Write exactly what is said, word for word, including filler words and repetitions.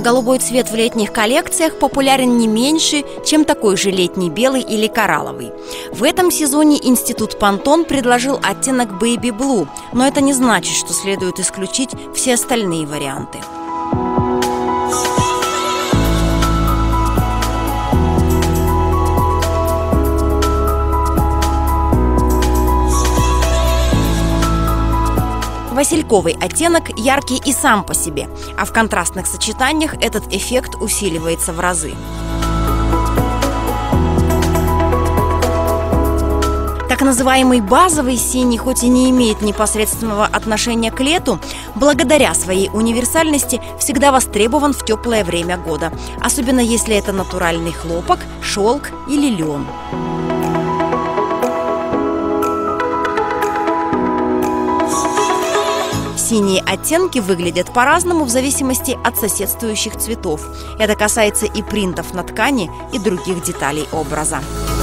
Голубой цвет в летних коллекциях популярен не меньше, чем такой же летний белый или коралловый. В этом сезоне институт Pantone предложил оттенок Baby Blue, но это не значит, что следует исключить все остальные варианты. Васильковый оттенок яркий и сам по себе, а в контрастных сочетаниях этот эффект усиливается в разы. Так называемый базовый синий, хоть и не имеет непосредственного отношения к лету, благодаря своей универсальности всегда востребован в теплое время года, особенно если это натуральный хлопок, шелк или лен. Синие оттенки выглядят по-разному в зависимости от соседствующих цветов. Это касается и принтов на ткани, и других деталей образа.